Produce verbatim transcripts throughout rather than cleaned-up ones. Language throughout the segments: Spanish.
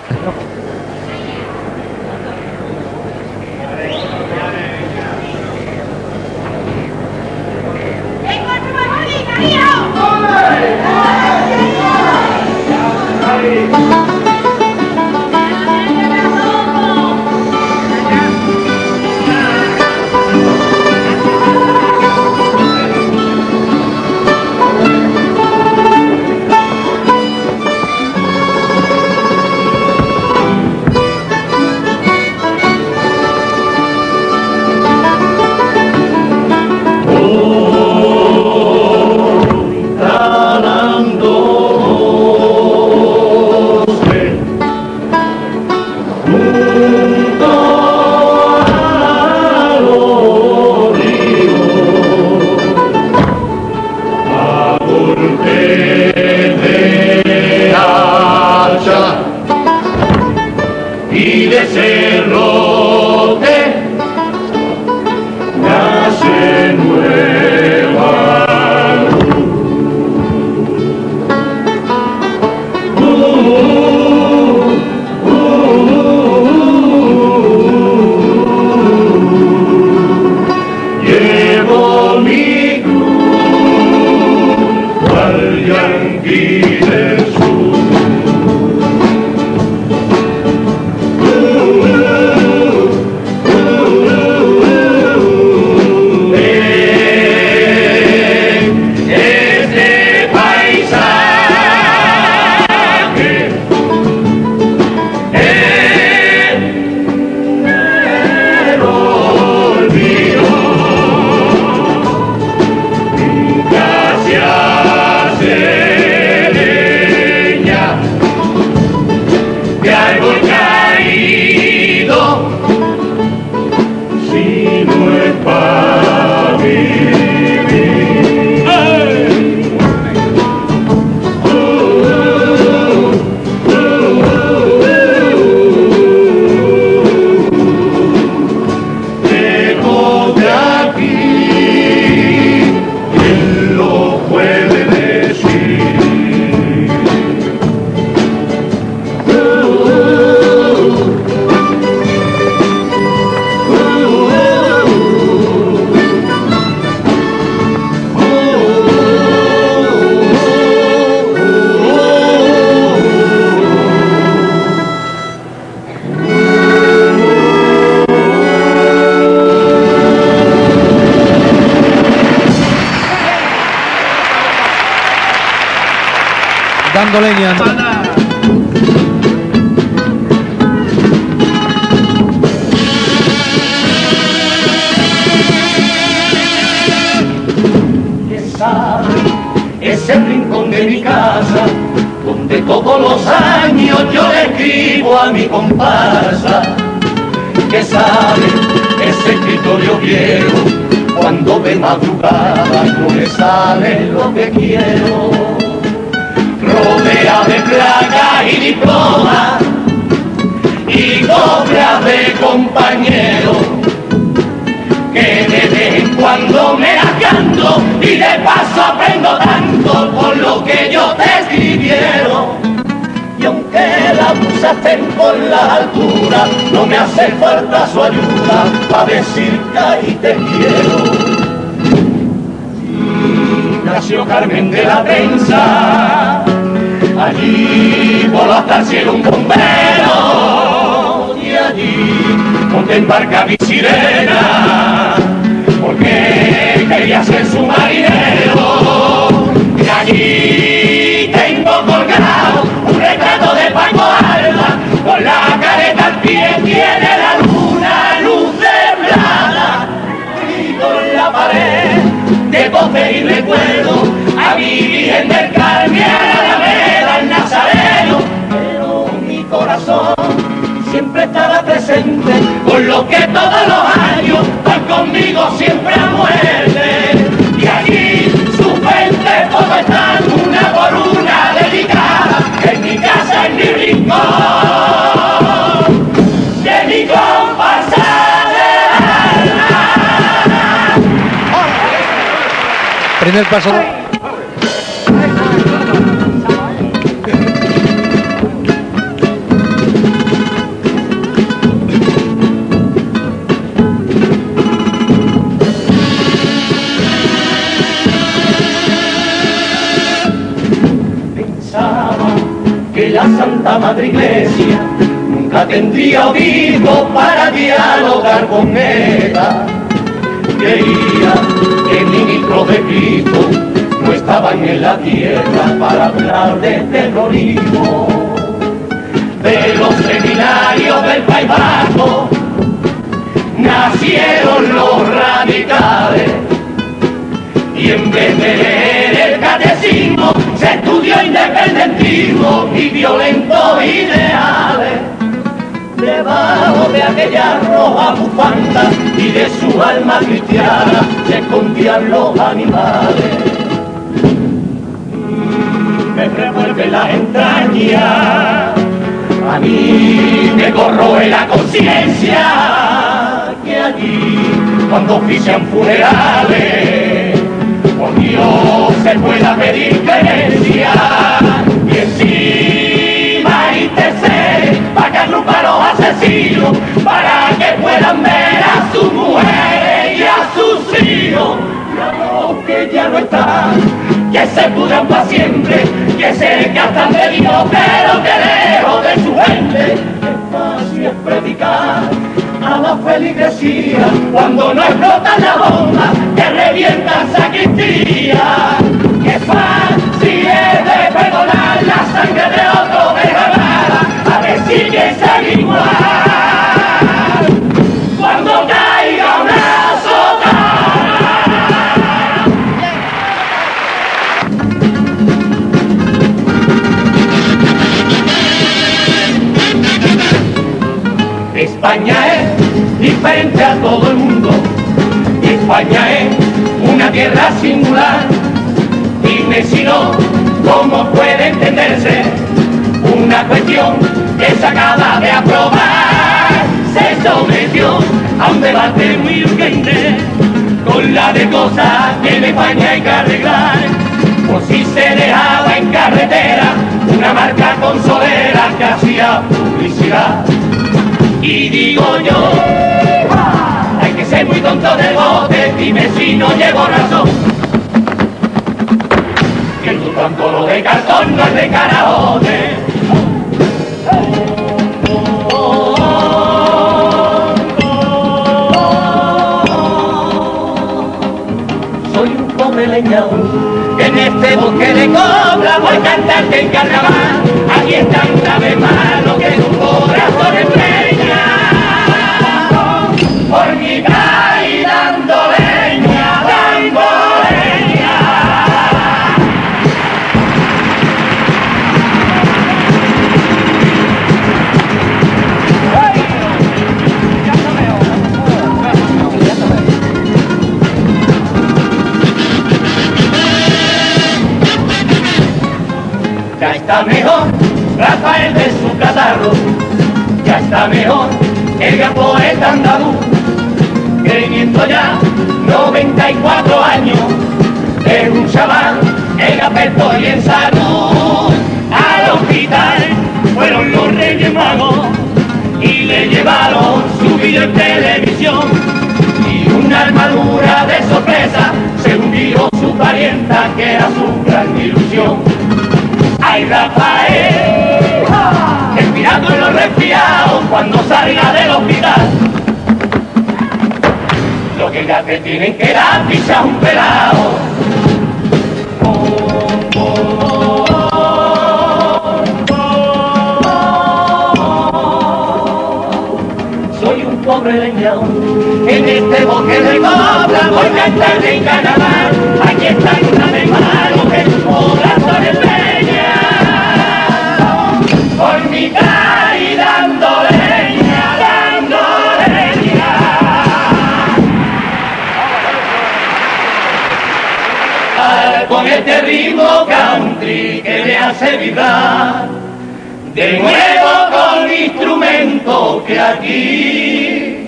Y de cerrote nace nueva luz. Uh, uh, uh, llevo mi cruz al yanqui del sur. Dando leña. ¿Qué sabe ese rincón de mi casa donde todos los años yo le escribo a mi comparsa? ¿Qué sabe ese escritorio viejo cuando de madrugada no me sale lo que quiero? Rodea de placas y diplomas y cobras de compañeros que de vez en cuando me las canto y de paso aprendo tanto por lo que yo te escribieron. Y aunque la musa estén por la altura, no me hace falta su ayuda para decir que ahí te quiero. Nació Carmen de la Tensa, allí voló hasta el cielo un bombero, y allí monté en barca mi sirena, porque quería ser su marinero. Y allí tengo colgado un retrato de Paco Alba, con la careta al pie tiene la luna, luz temblada, y con la pared de voces y recuerdo a mi Virgen del Carmen, a la Alameda, el Nazareno, pero mi corazón siempre estará presente, con lo que todos los años van conmigo siempre a muerte. Y allí sus veinte fotos están una por una dedicadas, en mi casa, en mi rincón, de mi comparsa del alma. Primer paso. Santa Madre Iglesia nunca tendría oído para dialogar con ella. Creía que ministros de Cristo no estaban en la tierra para hablar de terrorismo. De los seminarios del País Vasco nacieron los radicales, y en vez de leer el catecismo se estudió independentismo y violentos ideales. Debajo de aquella roja bufanda y de su alma cristiana se escondían los animales. Me revuelve la entraña, a mí me corroe la conciencia, que allí cuando ofician funerales por Dios se pueda pedir clemencia, y encima intercede para que agrupa a los asesinos, para que puedan ver a sus mujeres y a sus hijos, y a los que ya no están, que se pudran para siempre, que se gastan de vino, pero que lejos de su gente es fácil es predicar a la feligresía cuando no explotan la bomba que revientan sacristía. Que fácil es de perdonar la sangre de otro derramada, a ver si piensan igual cuando caiga una sotana. España es diferente a todo el mundo, España es una tierra singular. Dime si no, ¿cómo puede entenderse una cuestión que se acaba de aprobar? Se sometió a un debate muy urgente con la de cosas que en España hay que arreglar, por si se dejaba en carretera una marca consolera que hacía publicidad. Y digo yo, hay que ser muy tonto del bote, dime si no llevo razón, que tu tanto lo de cartón no es de carajote. Soy un pobre leñador que en este bosque de cobra voy a cantarte en carnaval. Aquí está una vez más lo que tu corazón empeña, por mi calle dando leña, dando leña. Ya está mejor Rafael de su catarro, ya está mejor el gran poeta andaluz, teniendo ya noventa y cuatro años, es un chaval en aspecto y en salud. Al hospital fueron los Reyes Magos y le llevaron su vídeo en televisión, y una armadura de sorpresa según dijo su parienta que era su gran ilusión. ¡Ay, Rafael! Respirando en los resfriados cuando salga del hospital, lo que ya te tienen que dar pisa un pelado. Oh, oh, oh, oh, oh. Soy un pobre leñador en este bosque de cobra, voy a cantar en carnaval. Aquí está una de malo que tu corazón empeña, por mi calle dando leña, dando leña. Con este ritmo country que me hace vibrar, de nuevo con instrumento que aquí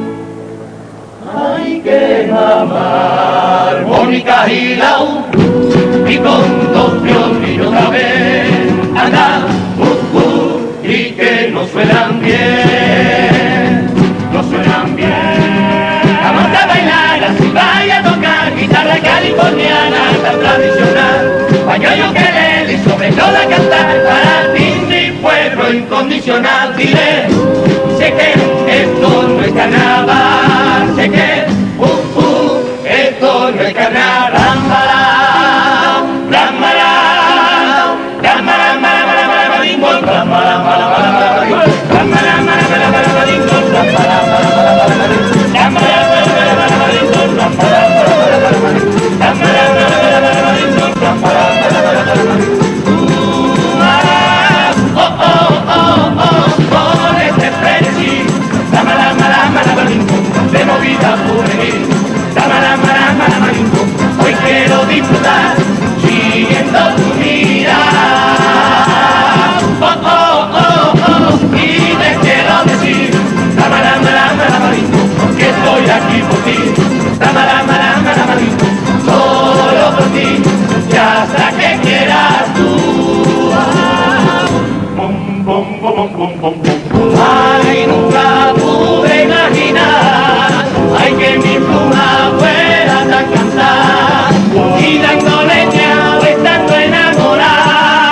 hay que mamar, armónicas y laúd, y con dos violines otra vez andar, uh, uh, y que no suenan bien, no suenan bien. Vamos a bailar, así vaya a tocar guitarra californiana tan tradicional, pañuelo que le y sobre todo a cantar para ti si fue. incondicional, diré, sé que esto no es carnaval, sé que, uh, uh, esto no es carnaval, rámbala, rámbala, rámbala, rámbala, rámbala, de movida juvenil, hoy quiero disfrutar siguiendo tu mirada, oh, oh, oh, oh, y te quiero decir, que estoy aquí por ti, solo por ti, y hasta que quieras tú. Bum, bum, bum, bum, bum, bum. Ay, nunca pude imaginar, ay, que mi pluma fuera tan cansada, y dando leña o estando enamorada.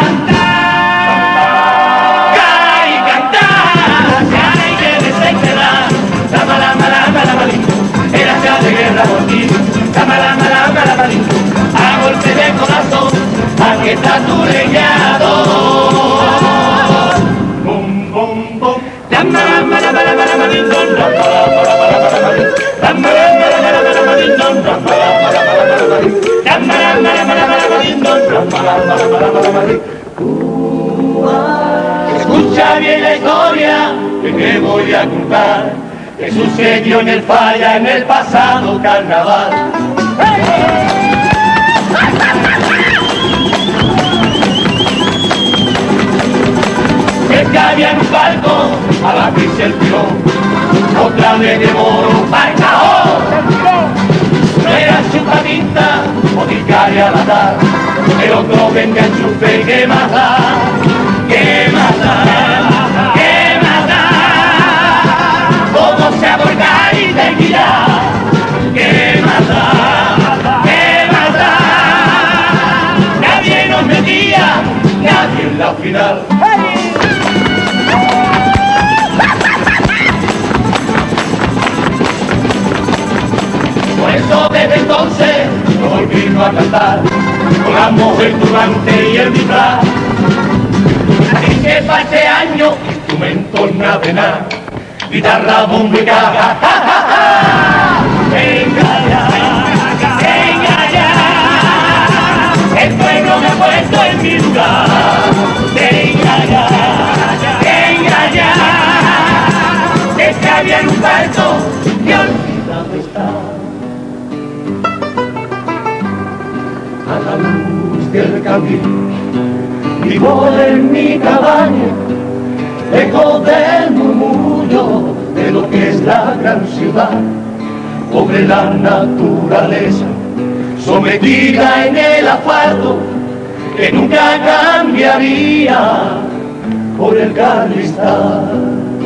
Ay, cantar, ay, que desenterrar, lama, lama, lama, lama, lindo, era ya de guerra por ti, lama, lama, lama, lama, lindo, a golpe de corazón, aquí está tu leñador. Bum, bum, bum. Escucha bien la historia que te voy a contar, que sucedió en el Falla en el pasado carnaval. Es que había en un barco a la que se tiró, otra vez de moro para el cajón. No era chupadita o ticaria la dar, el otro vende a chupe y que más da, que más da, que más da, todo se aborda y te gira, que más da, que más da, nadie nos metía, nadie en la final. Por eso desde entonces no volvimos a cantar con la mujer turbante y el disfraz. Así que para este año instrumentos nada, guitarra, bombo y caja, ja, ja, ja. Venga ya, venga ya, el pueblo me ha puesto en mi lugar. Venga ya, venga ya, es que había en un barco que olvidado está. A la luz del candil, vivo en mi cabaña, lejos del murmullo de lo que es la gran ciudad, pobre la naturaleza, sometida en el asfalto, que nunca cambiaría por el carlistal.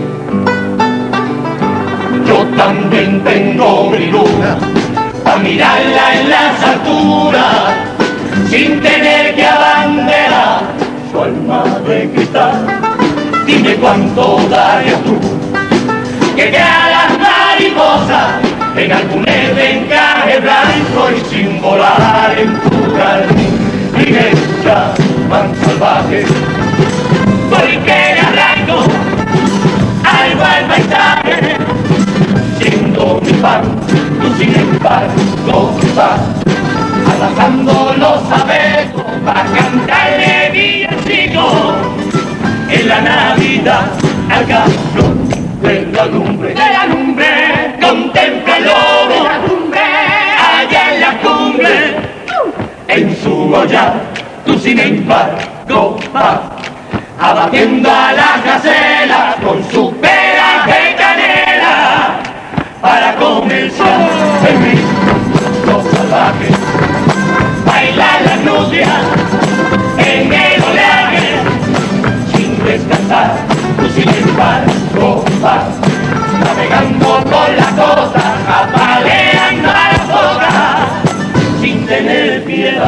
Yo también tengo mi luna, a mirarla en las alturas, sin tener que abanderar su alma de cristal. Dime cuánto darías tú, que te hagas mariposa en algún encaje blanco y sin volar en tu jardín. Ligecha, man salvaje, porque le arranco algo al paisaje, siendo mi pan, tú sin embargo vas abrazando los abetos para cantarle villancico en la Navidad al gallo de la lumbre, de la lumbre, contempla el lobo, de la lumbre, allá en la cumbre, en su olla, tú sin embargo vas abatiendo a la gacela con su pera de canela para comenzar el ritmo salvaje, bailar las nubes en el oleaje, sin descansar, tú sin embargo vas navegando por la costa, apaleando a la boca, sin tener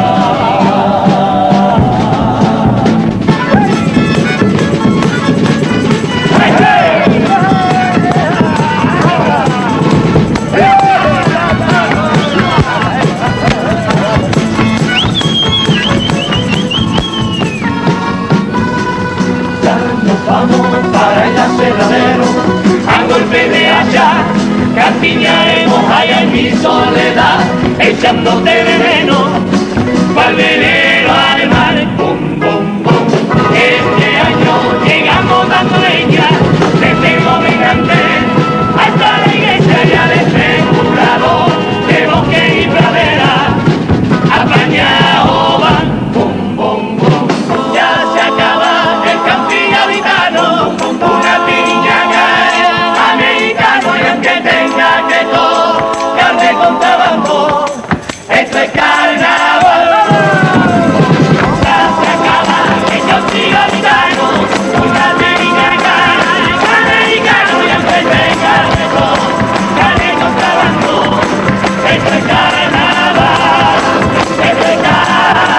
piedad. para el aserradero, a golpe de hacha, castiñaremos allá en mi soledad, echándote veneno, pa'l veneno al mar, bum, bum, bum. Este año llegamos dando leña, desde el gobernante hasta la iglesia ya de Segurador, de bosque y pradera, apañado van, bum, bum, bum. Ya se acaba el camping gaditano, una piñaca americano, y aunque tenga que tocar de contrabando, esto es carnaval. Ya se acaba el camping gaditano, una piñaca americano, y aunque tenga que tocar de contrabando, esto es carnaval, esto es carnaval.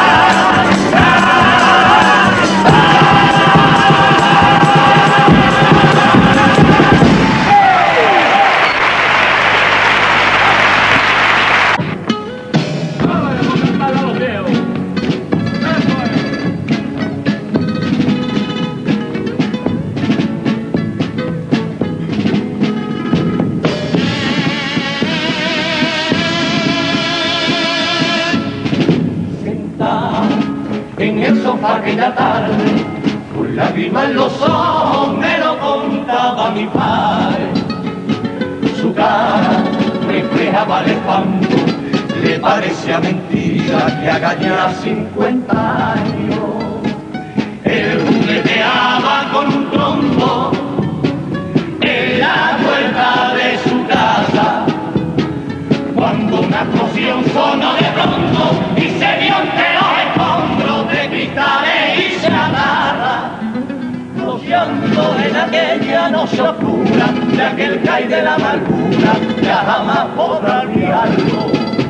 En el sofá aquella tarde, con lágrimas en los ojos me lo contaba mi padre. Su cara reflejaba el espanto, le parecía mentira que haga ya cincuenta años. Él jugueteaba con un trompo en la puerta de su casa, cuando una explosión sonó de pronto y se vio entre los escombros de cristales y chatarra, rociando en aquella noche oscura de aquel caí de la amargura, ya jamás podrá olvidarlo.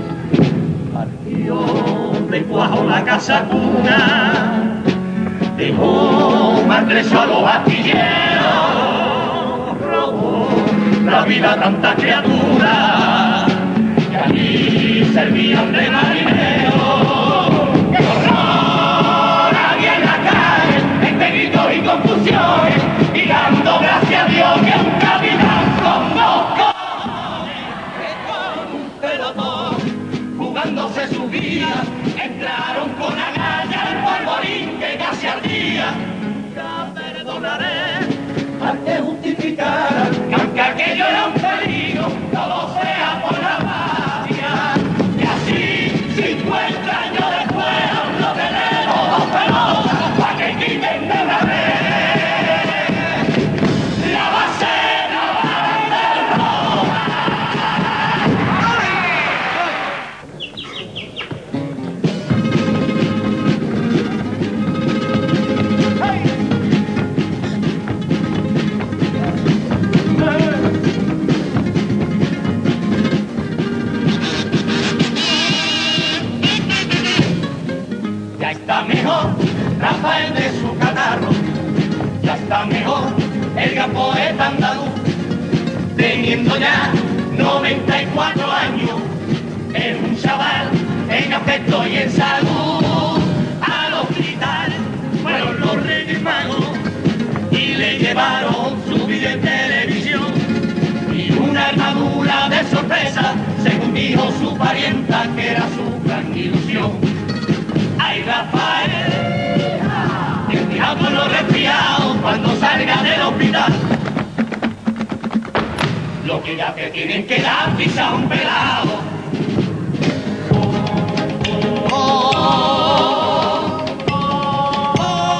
Partió de cuajo la casa cuna, dejó maltrecho a los astilleros, robó la vida a tanta criatura, y servían de marineros. ¡Qué horror! Había en la calle, entre gritos y confusiones, y dando gracias a Dios que un capitán con dos cojones, que con un pelotón, jugándose su vida, entraron con agallas al polvorín que casi ardía. Ya perdonaré al que justificara, que aunque aquello era un peligro, todo sea por la paz. cincuenta años después no tenemos dos pelotas para que quiten de una vez la base, la bandera roja. Ya está mejor Rafael de su catarro, ya está mejor el gran poeta andaluz, teniendo ya noventa y cuatro años, es un chaval en afecto y en salud. Al hospital fueron los Reyes Magos y le llevaron su vídeo en televisión y una armadura de sorpresa, según dijo su parienta, que era su gran ilusión. ¡Ay, Rafael! El diablo no resfriado cuando salga del hospital. Lo que ya te tienen que dar pisa a un pelado. Oh, oh, oh,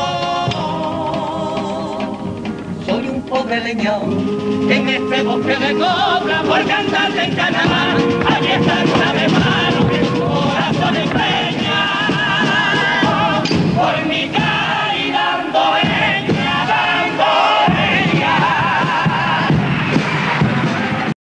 oh. Soy un pobre leñador en este bosque de cobra por cantar en Canadá. Allí está una de mano que su corazón empeña. Por mi casa.